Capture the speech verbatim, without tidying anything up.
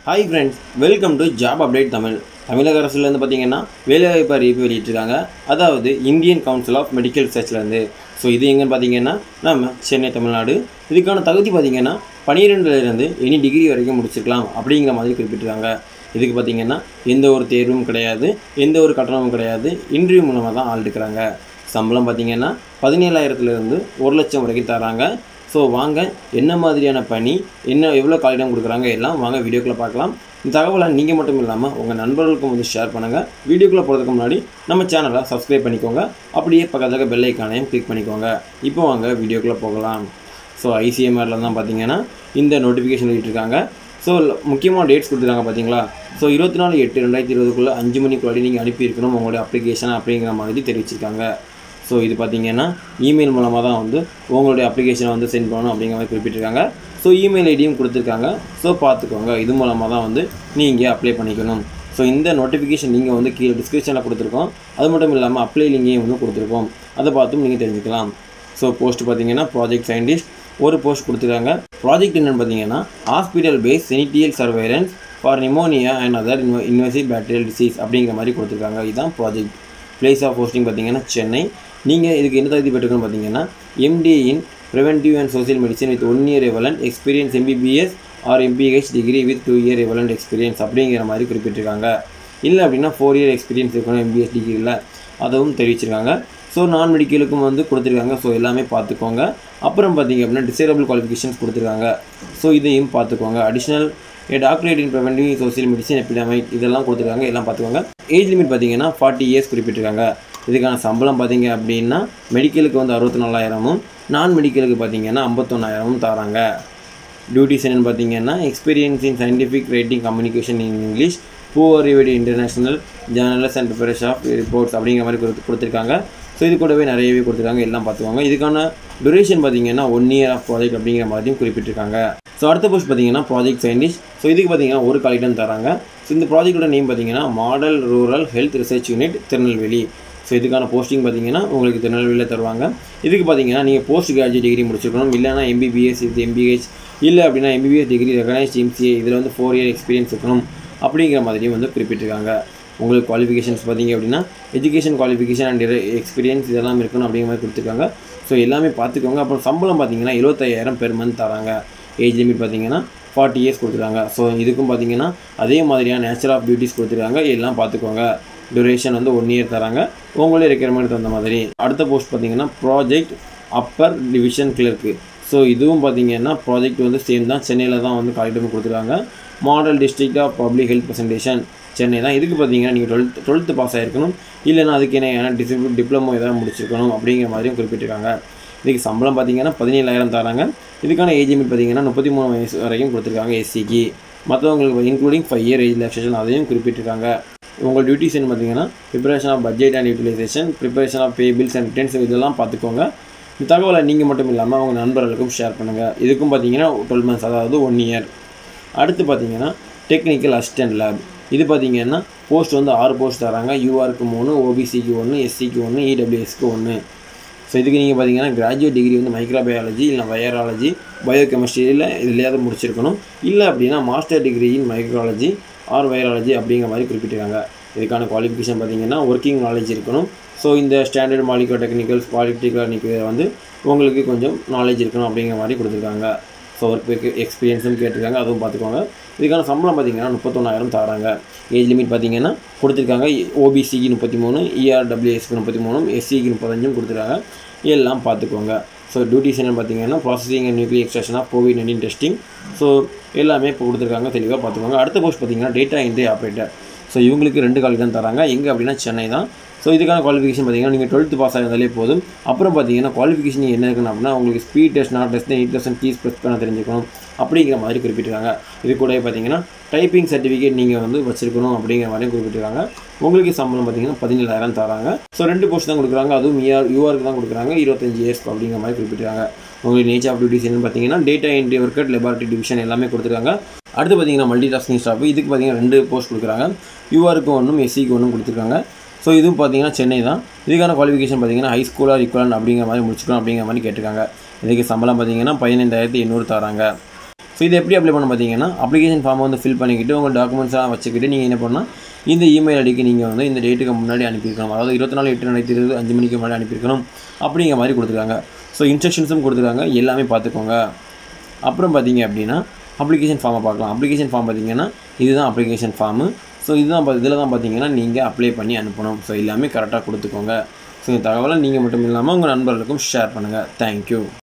Hi friends, welcome to Job Update Tamil. தமிழக அரசுலேருந்து பார்த்தீங்கன்னா வேலைவாய்ப்பு அறிவிப்பு வெளியிட்டிருக்காங்க. அதாவது இந்தியன் கவுன்சில் ஆஃப் மெடிக்கல் ரிசர்ச்லேருந்து. ஸோ இது எங்கன்னு பார்த்தீங்கன்னா நம்ம சென்னை தமிழ்நாடு. இதுக்கான தகுதி பார்த்தீங்கன்னா பன்னிரெண்டுலேருந்து எனி டிகிரி வரைக்கும் முடிச்சிருக்கலாம் அப்படிங்கிற மாதிரி குறிப்பிட்டிருக்காங்க. இதுக்கு பார்த்தீங்கன்னா எந்த ஒரு தேர்வும் கிடையாது, எந்த ஒரு கட்டணமும் கிடையாது, இன்டர்வியூ மூலமாக தான் ஆள் எடுக்கிறாங்க. சம்பளம் பார்த்தீங்கன்னா பதினேழாயிரத்துலேருந்து ஒரு லட்சம் வரைக்கும் தராங்க. ஸோ வாங்க என்ன மாதிரியான பணி, என்ன எவ்வளோ காலிடம் கொடுக்குறாங்க எல்லாம் வாங்க வீடியோக்குள்ளே பார்க்கலாம். இந்த தகவலை நீங்கள் மட்டும் இல்லாமல் உங்கள் நண்பர்களுக்கும் வந்து ஷேர் பண்ணுங்கள். வீடியோக்குள்ளே போகிறதுக்கு முன்னாடி நம்ம சேனலை சப்ஸ்கிரைப் பண்ணிக்கோங்க. அப்படியே பக்கத்தில் பெல் ஐக்கானையும் கிளிக் பண்ணிக்கோங்க. இப்போ வாங்க வீடியோக்குள்ளே போகலாம். ஸோ ஐசிஎம்ஆரில் தான் பார்த்தீங்கன்னா இந்த நோட்டிஃபிகேஷன் வெளியிட்டிருக்காங்க. ஸோ முக்கியமாக டேட்ஸ் கொடுத்துருக்காங்க பார்த்தீங்களா. ஸோ இருபத்தி நாலு எட்டு ரெண்டாயிரத்தி இருபதுக்குள்ளே அஞ்சு மணிக்குள்ளாடி நீங்கள் அனுப்பியிருக்கணும் உங்களுடைய அப்ளிகேஷன் அப்படிங்கிற மாதிரி தெரிவிச்சிருக்காங்க. ஸோ இது பார்த்தீங்கன்னா இமெயில் மூலமாக தான் வந்து உங்களுடைய அப்ளிகேஷனை வந்து சென்ட் பண்ணணும் அப்படிங்கிற மாதிரி குறிப்பிட்டிருக்காங்க. ஸோ இமெயில் ஐடியும் கொடுத்துருக்காங்க. ஸோ பார்த்துக்கோங்க, இது மூலமாக தான் வந்து நீங்கள் அப்ளை பண்ணிக்கணும். ஸோ இந்த நோட்டிஃபிகேஷன் நீங்கள் வந்து கீழே டிஸ்கிரிப்ஷனில் கொடுத்துருக்கோம். அது மட்டும் இல்லாமல் அப்ளை லிங்கையும் வந்து கொடுத்துருக்கோம். அதை பார்த்தும் நீங்கள் தெரிஞ்சுக்கலாம். ஸோ போஸ்ட் பார்த்தீங்கன்னா ப்ராஜெக்ட் சயின்டிஸ்ட் ஒரு போஸ்ட் கொடுத்துருக்காங்க. ப்ராஜெக்ட் என்னென்னு பார்த்தீங்கன்னா hospital base sentinel surveillance for pneumonia and other இன்வ இன்வெசிவ் பேக்டீரியல் டிசீஸ் அப்படிங்கிற மாதிரி கொடுத்துருக்காங்க. இதுதான் ப்ராஜெக்ட். பிளேஸ் ஆஃப் போஸ்டிங் பார்த்தீங்கன்னா சென்னை. நீங்கள் இதுக்கு என்ன தகுதி பெற்றுக்கணும்னு பார்த்தீங்கன்னா MD in preventive and social medicine with one year relevant experience MBBS or MPH degree with two year relevant experience அப்படிங்கிற மாதிரி குறிப்பிட்டிருக்காங்க. இல்லை அப்படின்னா ஃபோர் இயர் எக்ஸ்பீரியன்ஸ் இருக்கணும் எம்பிஎஸ் டிகிரியில், அதுவும் தெரிவிச்சிருக்காங்க. ஸோ நான் மெடிக்கலுக்கும் வந்து கொடுத்துருக்காங்க. ஸோ எல்லாமே பார்த்துக்கோங்க. அப்புறம் பார்த்தீங்க அப்படின்னா டிசேபிள் குவாலிஃபிகேஷன்ஸ் கொடுத்துருக்காங்க. ஸோ இதையும் பார்த்துக்கோங்க. Additional a doctorate in preventive social medicine epidemic இதெல்லாம் கொடுத்துருக்காங்க. எல்லாம் பார்த்துக்கோங்க. ஏஜ் லிமிட் பார்த்தீங்கன்னா ஃபார்ட்டி இயர்ஸ் குறிப்பிட்டிருக்காங்க. இதுக்கான சம்பளம் பார்த்தீங்க அப்படின்னா மெடிக்கலுக்கு வந்து அறுபத்தி நாலாயிரமும் நான் மெடிக்கலுக்கு பார்த்தீங்கன்னா ஐம்பத்தொன்னாயிரமும் தராங்க. டியூட்டிஸ் என்னென்னு பார்த்தீங்கன்னா experience in scientific writing communication in English peer reviewed international journals and preparation of reports அப்படிங்கிற மாதிரி கொடுத்து கொடுத்துருக்காங்க. ஸோ இது கூடவே நிறையவே கொடுத்துருக்காங்க. எல்லாம் பார்த்துக்கோங்க. இதுக்கான டூரேஷன் பார்த்தீங்கன்னா ஒன் இயர் ஆஃப் ப்ராஜெக்ட் அப்படிங்கிற மாதிரியும் குறிப்பிட்டிருக்காங்க. ஸோ அடுத்த போஸ்ட் பார்த்தீங்கன்னா ப்ராஜெக்ட் சயின்டிஸ்ட். ஸோ இதுக்கு பார்த்தீங்கன்னா ஒரு காலிடம் தராங்க. ஸோ இந்த ப்ராஜெக்டோட நேம் பார்த்தீங்கன்னா model rural health research unit Tirunelveli. So இதுக்கான போஸ்டிங் பார்த்தீங்கன்னா உங்களுக்கு திருநெல்வேலியில் தருவாங்க. இதுக்கு பார்த்தீங்கன்னா நீங்கள் போஸ்ட் கிராஜுவேட் டிகிரி முடிச்சிருக்கணும். இல்லைனா எம்பிபிஎஸ் இது எம்பிஹெச் இல்லை அப்படின்னா எம்பிபிஎஸ் டிகிரி ரெகனைஸ்ட் எம்சிஏ இதில் வந்து ஃபோர் இயர் எக்ஸ்பீரியன்ஸ் இருக்கணும் அப்படிங்கிற மாதிரியும் வந்து குறிப்பிட்டிருக்காங்க. உங்களுக்கு குவாலிஃபிகேஷன்ஸ் பார்த்தீங்க அப்படின்னா எஜுகேஷன் குவாலிஃபிகேஷன் அண்ட் எக்ஸ்பீரியன்ஸ் இதெல்லாம் இருக்கணும் அப்படிங்கிற மாதிரி கொடுத்துருக்காங்க. ஸோ எல்லாமே பார்த்துக்கோங்க. அப்புறம் சம்பளம் பார்த்தீங்கன்னா எழுபத்தையாயிரம் பெர் மந்த் தராங்க. ஏஜ் லிமிட் பார்த்தீங்கன்னா ஃபார்ட்டி இயர்ஸ் கொடுத்துருக்காங்க. ஸோ இதுக்கும் பார்த்தீங்கன்னா அதே மாதிரியான நேச்சர் ஆஃப் டியூட்டிஸ் கொடுத்துருக்காங்க. எல்லாம் பார்த்துக்கோங்க. டியூரேஷன் வந்து ஒன் இயர் தராங்க. உங்களே ரெக்யர்மெண்ட் தகுந்த மாதிரி. அடுத்த போஸ்ட் பார்த்தீங்கன்னா project upper division clerk. So இதுவும் பார்த்தீங்கன்னா ப்ராஜெக்ட் வந்து சேம் தான். சென்னையில் தான் வந்து காலிடம் கொடுத்துருக்காங்க. Model district of public health presentation Chennai தான். இதுக்கு பார்த்தீங்கன்னா நீங்கள் டுவெல்த் டுவெல்த்து பாஸ் ஆகிருக்கணும். இல்லைனா அதுக்கு என்ன டிசிப்ளின் டிப்ளமோ எதாவது முடிச்சிருக்கணும் அப்படிங்கிற மாதிரியும் குறிப்பிட்டிருக்காங்க. இதுக்கு சம்பளம் பார்த்தீங்கன்னா பதினேழாயிரம் தராங்க. இதுக்கான ஏஜ் லிமிட் பார்த்தீங்கன்னா முப்பத்தி மூணு வயசு வரைக்கும் கொடுத்துருக்காங்க எஸ்சிக்கு. மற்றவங்களுக்கு including five year age relaxation அதையும் குறிப்பிட்டிருக்காங்க. உங்கள் டியூட்டிஸ் என்ன பார்த்தீங்கன்னா preparation of budget and utilisation, preparation of pay bills and returns இதெல்லாம் பார்த்துக்கோங்க. இந்த தகவலை நீங்கள் மட்டும் இல்லாமல் உங்கள் நண்பர்களுக்கும் ஷேர் பண்ணுங்கள். இதுக்கும் பார்த்தீங்கன்னா டுவெல் மந்த்ஸ் அதாவது ஒன் இயர். அடுத்து பார்த்தீங்கன்னா டெக்னிக்கல் அசிஸ்டன்ட் லேப். இது பார்த்தீங்கன்னா போஸ்ட் வந்து ஆறு போஸ்ட் தராங்க. யூஆருக்கு மூணு, ஓபிசிக்கு ஒன்று, எஸ்சிக்கு ஒன்று, இடபிள்யூஎஸ்க்கு ஒன்று. ஸோ இதுக்கு நீங்கள் பார்த்தீங்கன்னா கிராஜுவேட் டிகிரி வந்து மைக்ரோபயாலஜி இல்லை வைரலாஜி பயோகெமிஸ்ட்ரியில் இதுலையாவது முடிச்சிருக்கணும். இல்லை அப்படின்னா master degree in microbiology or virology அப்படிங்கிற மாதிரி குறிப்பிட்டிருக்காங்க. இதுக்கான குவாலிஃபிகேஷன் பார்த்தீங்கன்னா ஒர்க்கிங் நாலேஜ் இருக்கணும். ஸோ இந்த ஸ்டாண்டர்ட் மாலிகோ டெக்னிக்கல்ஸ் பாலிடெக்னிக் வந்து உங்களுக்கு கொஞ்சம் நாலேஜ் இருக்கணும் அப்படிங்கிற மாதிரி கொடுத்துருக்காங்க. ஸோ ஒர்க் எக்ஸ்பீரியன்ஸும் கேட்டிருக்காங்க. அதுவும் பார்த்துக்கோங்க. இதுக்கான சம்பளம் பார்த்தீங்கன்னா முப்பத்தொன்னாயிரம் தராங்க. ஏஜ் லிமிட் பார்த்தீங்கன்னா கொடுத்துருக்காங்க. ஓபிசிக்கு முப்பத்தி மூணு, இஆர்டபிள்யூஎஸ்க்கு முப்பத்தி மூணு, எஸ்சிக்கு முப்பத்தஞ்சும் கொடுத்துருக்காங்க. எல்லாம் பார்த்துக்கோங்க. ஸோ டியூட்டிஸ் என்ன பார்த்தீங்கன்னா processing and nuclear extraction of COVID nineteen testing. So எல்லாமே இப்போ கொடுத்துருக்காங்க. தெளிவாக பார்த்துக்கோங்க. அடுத்த போஸ்ட் பார்த்தீங்கன்னா டேட்டா என்ட்ரி ஆப்ரேட்டர். ஸோ இவங்களுக்கு ரெண்டு காலி தான் தராங்க. எங்கே அப்படின்னா சென்னை தான். ஸோ இதுக்கான குவாலிஃபிகேஷன் பார்த்தீங்கன்னா நீங்கள் டுவெல்த்து பாஸ் ஆகிருந்தாலே போதும். அப்புறம் பார்த்தீங்கன்னா குவாலிஃபிகேஷன் என்ன இருக்குன்னு அப்படின்னா உங்களுக்கு speed test not test eight thousand keys press பண்ண தெரிஞ்சுக்கணும் அப்படிங்கிற மாதிரி குறிப்பிட்டிருக்காங்க. இது கூட பார்த்தீங்கன்னா டைப்பிங் சர்டிஃபிகேட் நீங்கள் வந்து வச்சிருக்கணும் அப்படிங்கிற மாதிரி குறிப்பிட்டிருக்காங்க. உங்களுக்கு சம்பளம் பார்த்தீங்கன்னா பதினேழாயிரம் தராங்க. ஸோ ரெண்டு போஸ்ட் தான் கொடுக்குறாங்க. அதுவும் யூஆர் யூஆருக்கு தான் கொடுக்குறாங்க. இருபத்தஞ்சு இயர்ஸ் அப்படிங்கிற மாதிரி குறிப்பிட்டிருக்காங்க. உங்களுக்கு நேச்சர் ஆஃப் டியூட்டிஸ் என்னன்னு பார்த்தீங்கன்னா data entry worker, laboratory division எல்லாமே கொடுத்துருக்காங்க. அடுத்து பார்த்தீங்கன்னா மல்டி டாஸ்கிங் ஸ்டாஃப். இதுக்கு பார்த்தீங்கன்னா ரெண்டு போஸ்ட் கொடுக்குறாங்க. யூஆருக்கு ஒன்றும் எஸ்சிக்கு ஒன்றும் கொடுத்துருக்காங்க. ஸோ இதுவும் பார்த்தீங்கன்னா சென்னை தான். இதுக்கான குவாலிஃபிகேஷன் பார்த்தீங்கன்னா ஹை ஸ்கூலாக ஈக்குவலன் அப்படிங்கிற மாதிரி முடிச்சுக்கணும் அப்படிங்கிற மாதிரி கேட்டிருக்காங்க. இதுக்கு சம்பளம் பார்த்தீங்கன்னா பதினைந்தாயிரத்தி எண்ணூறு தராங்க. ஸோ இதை எப்படி அப்ளை பண்ண பார்த்தீங்கன்னா அப்ளிகேஷன் ஃபார்மை வந்து ஃபில் பண்ணிக்கிட்டு உங்கள் டாக்குமெண்ட்ஸ்லாம் வச்சுக்கிட்டு நீங்கள் என்ன பண்ணால் இந்த இமெயில் ஐடிக்கு நீங்கள் வந்து இந்த டேட்டுக்கு முன்னாடி அனுப்பியிருக்கணும், அதாவது இருபத்தி நாலு எட்டு ரெண்டாயிரத்தி இருபது அஞ்சு மணிக்கு முன்னாடி அனுப்பியிருக்கணும் அப்படிங்கிற மாதிரி கொடுத்துருக்காங்க. ஸோ இன்ஸ்ட்ரக்ஷன்ஸும் கொடுத்துருக்காங்க, எல்லாமே பார்த்துக்கோங்க. அப்புறம் பார்த்தீங்க அப்படின்னா அப்ளிகேஷன் ஃபார்மை பார்க்கலாம். அப்ளிகேஷன் ஃபார்ம் பார்த்தீங்கன்னா இதுதான் அப்ளிகேஷன் ஃபார்மு. ஸோ இதுதான் இதில் தான் பார்த்தீங்கன்னா நீங்கள் அப்ளை பண்ணி அனுப்பணும். ஸோ எல்லாமே கரெக்டாக கொடுத்துக்கோங்க. ஸோ இந்த தகவலை நீங்கள் மட்டும் இல்லாமல் உங்கள் நண்பர்களுக்கும் ஷேர் பண்ணுங்கள். தேங்க்யூ.